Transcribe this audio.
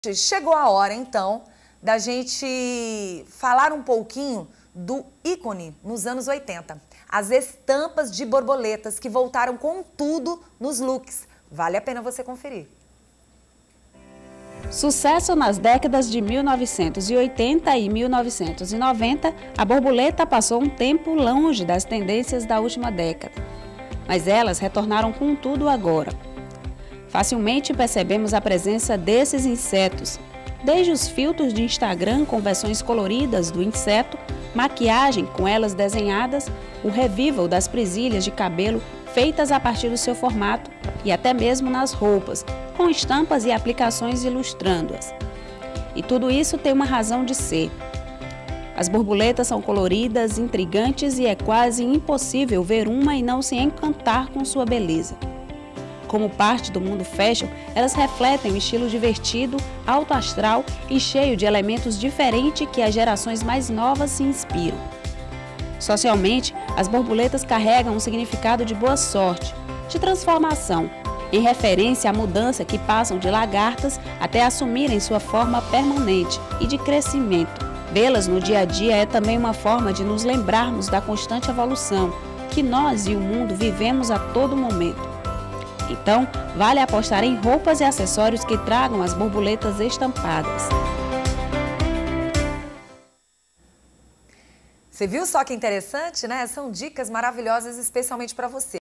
Chegou a hora, então, da gente falar um pouquinho do ícone nos anos 80. As estampas de borboletas que voltaram com tudo nos looks. Vale a pena você conferir. Sucesso nas décadas de 1980 e 1990, a borboleta passou um tempo longe das tendências da última década. Mas elas retornaram com tudo agora. Facilmente percebemos a presença desses insetos, desde os filtros de Instagram com versões coloridas do inseto, maquiagem com elas desenhadas, o revival das presilhas de cabelo feitas a partir do seu formato e até mesmo nas roupas, com estampas e aplicações ilustrando-as. E tudo isso tem uma razão de ser. As borboletas são coloridas, intrigantes e é quase impossível ver uma e não se encantar com sua beleza. Como parte do mundo fashion, elas refletem um estilo divertido, alto astral e cheio de elementos diferentes que as gerações mais novas se inspiram. Socialmente, as borboletas carregam um significado de boa sorte, de transformação, em referência à mudança que passam de lagartas até assumirem sua forma permanente e de crescimento. Vê-las no dia a dia é também uma forma de nos lembrarmos da constante evolução que nós e o mundo vivemos a todo momento. Então, vale apostar em roupas e acessórios que tragam as borboletas estampadas. Você viu só que interessante, né? São dicas maravilhosas especialmente para você.